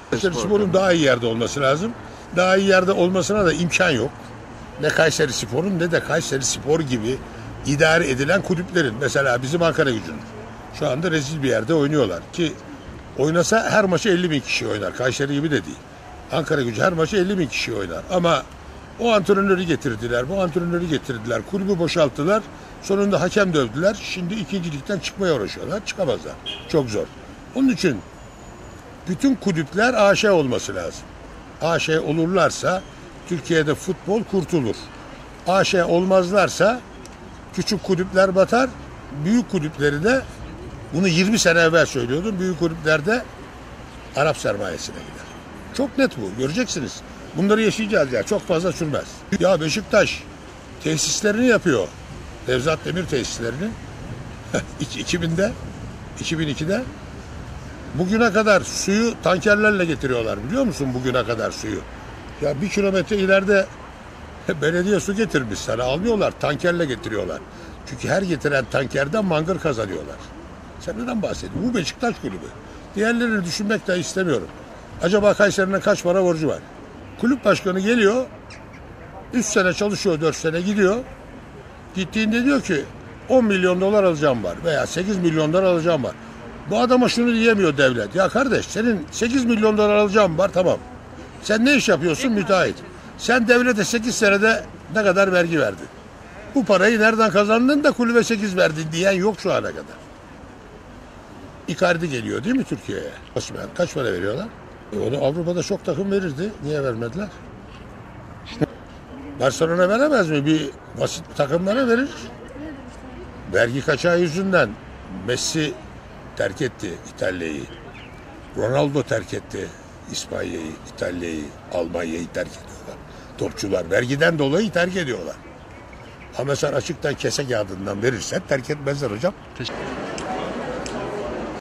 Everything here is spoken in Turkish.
Kayserispor'un daha iyi yerde olması lazım. Daha iyi yerde olmasına da imkan yok. Ne Kayserispor'un ne de Kayserispor gibi idare edilen kulüplerin. Mesela bizim Ankaragücü'nün. Şu anda rezil bir yerde oynuyorlar ki oynasa her maçı 50 bin kişi oynar. Kayseri gibi de değil. Ankaragücü her maçı 50 bin kişi oynar. Ama o antrenörü getirdiler, bu antrenörü getirdiler. Kulübü boşalttılar. Sonunda hakem dövdüler. Şimdi ikincilikten çıkmaya uğraşıyorlar. Çıkamazlar. Çok zor. Onun için bütün kulüpler AŞ olması lazım. AŞ olurlarsa Türkiye'de futbol kurtulur. AŞ olmazlarsa küçük kulüpler batar, büyük kulüpleri de bunu 20 sene evvel söylüyordum. Büyük kulüplerde Arap sermayesine gider. Çok net bu. Göreceksiniz. Bunları yaşayacağız ya. Çok fazla sürmez. Ya Beşiktaş tesislerini yapıyor. Nevzat Demir tesislerini. 2000'de, 2002'de bugüne kadar suyu tankerlerle getiriyorlar. Biliyor musun bugüne kadar suyu? Ya 1 kilometre ileride belediye su getirmiş sana. Almıyorlar. Tankerle getiriyorlar. Çünkü her getiren tankerden mangır kazanıyorlar. Sen neden bahsediyorsun? Bu Beşiktaş kulübü. Diğerlerini düşünmek de istemiyorum. Acaba Kayseri'nin kaç para borcu var? Kulüp başkanı geliyor. 3 sene çalışıyor, 4 sene gidiyor. Gittiğinde diyor ki 10 milyon dolar alacağım var veya 8 milyon dolar alacağım var. Bu adama şunu diyemiyor devlet. Ya kardeş senin 8 milyon dolar alacağım var tamam. Sen ne iş yapıyorsun? Müteahhit. Sen devlete 8 senede ne kadar vergi verdin? Bu parayı nereden kazandın da kulübe 8 verdin diyen yok şu ana kadar. Icardi geliyor değil mi Türkiye'ye? Kaç para veriyorlar? Onu Avrupa'da çok takım verirdi. Niye vermediler? Barcelona veremez mi? Bir basit takımlara verir. Vergi kaçağı yüzünden Messi terk etti İtalya'yı. Ronaldo terk etti İspanya'yı, İtalya'yı, Almanya'yı terk ediyorlar. Topçular vergiden dolayı terk ediyorlar. Ama sen açıktan kese kağıdından verirsen terk etmezler hocam. Teşekkür